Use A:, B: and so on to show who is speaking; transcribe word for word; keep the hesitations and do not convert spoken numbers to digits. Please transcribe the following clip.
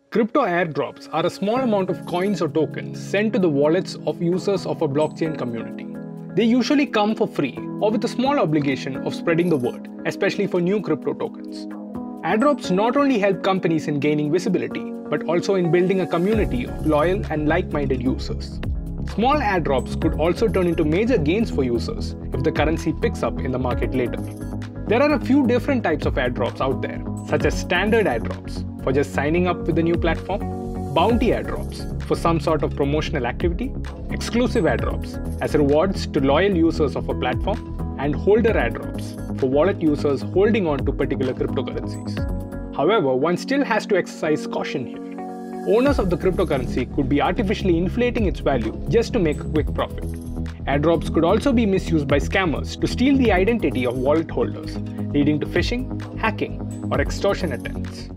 A: Crypto airdrops are a small amount of coins or tokens sent to the wallets of users of a blockchain community. They usually come for free or with a small obligation of spreading the word, especially for new crypto tokens. Airdrops not only help companies in gaining visibility, but also in building a community of loyal and like-minded users. Small airdrops could also turn into major gains for users if the currency picks up in the market later. There are a few different types of airdrops out there, such as standard airdrops for just signing up with the new platform, bounty airdrops for some sort of promotional activity, exclusive airdrops as rewards to loyal users of a platform, and holder airdrops for wallet users holding on to particular cryptocurrencies. However, one still has to exercise caution here. Owners of the cryptocurrency could be artificially inflating its value just to make a quick profit. Airdrops could also be misused by scammers to steal the identity of wallet holders, leading to phishing, hacking, or extortion attempts.